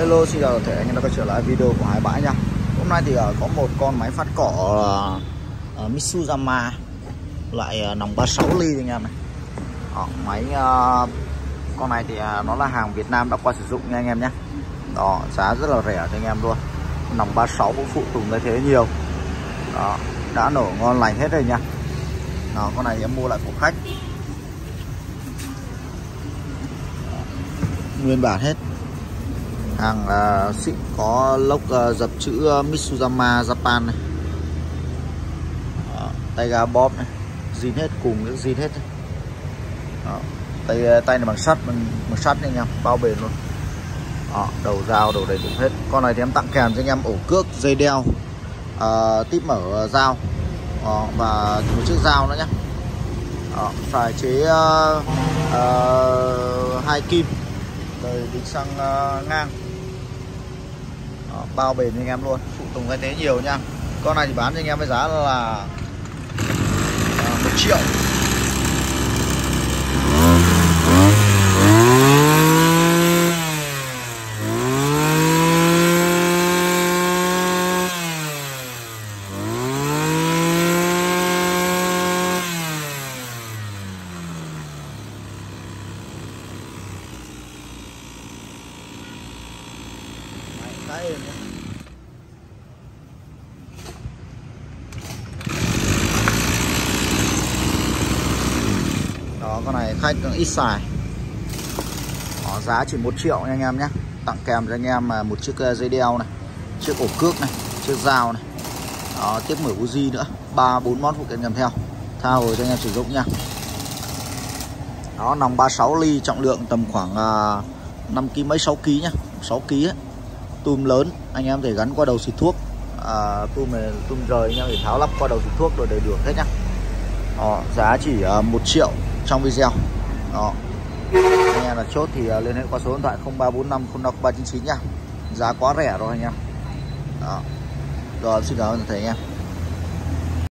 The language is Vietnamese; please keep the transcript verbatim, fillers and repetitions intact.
Hello, xin chào tất cả anh em đã quay trở lại video của Hải Bãi nha. Hôm nay thì uh, có một con máy phát cỏ uh, uh, Mitsuzama loại uh, nòng ba mươi sáu ly anh em này. Đó, máy uh, con này thì uh, nó là hàng Việt Nam đã qua sử dụng nha anh em nhé. Đó, giá rất là rẻ cho anh em luôn. Nòng ba mươi sáu cũng phụ tùng thay thế nhiều. Đó, đã nổ ngon lành hết rồi nha. Đó, con này thì em mua lại của khách. Đó, nguyên bản hết. Hàng uh, xịn, có lốc uh, dập chữ uh, Mitsuzama Japan này. Đó, tay ga bóp này, zin hết, cùng những zin hết. Đó, tay tay này bằng sắt, bằng, bằng sắt này anh em, bao bền luôn. Đó, đầu dao đầu đầy đủ hết. Con này thì em tặng kèm cho anh em ổ cước, dây đeo, uh, típ mở dao. Đó, và một chiếc dao nữa nhé. Đó, phải chế uh, uh, hai kim, đời đính xăng uh, ngang. Đó, bao bền cho anh em luôn, phụ tùng thay thế nhiều nha. Con này thì bán cho anh em với giá là uh, một triệu. Đấy, nhé. Đó, con này khách ít xài. Đó, giá chỉ một triệu nha anh em nhé. Tặng kèm cho anh em một chiếc dây đeo này, chiếc ổ cước này, chiếc dao này. Đó, tiếp mở Uzi nữa, ba bốn món phụ kiện kèm theo. Tha hồ cho anh em sử dụng nha. Đó, nòng ba mươi sáu ly, trọng lượng tầm khoảng uh, năm ki lô gam mấy, sáu ki lô gam nhá, sáu ki lô gam ấy. Tùm lớn, anh em thể gắn qua đầu xịt thuốc. À, tùm này, tùm rời anh em thể tháo lắp qua đầu xịt thuốc rồi đầy đủ hết nhá. Đó, giá chỉ uh, một triệu trong video. Đó, anh em là chốt thì uh, liên hệ qua số điện thoại không ba bốn năm không năm ba chín chín nha. Giá quá rẻ rồi anh em. Đó. Rồi, xin cảm ơn thầy anh em.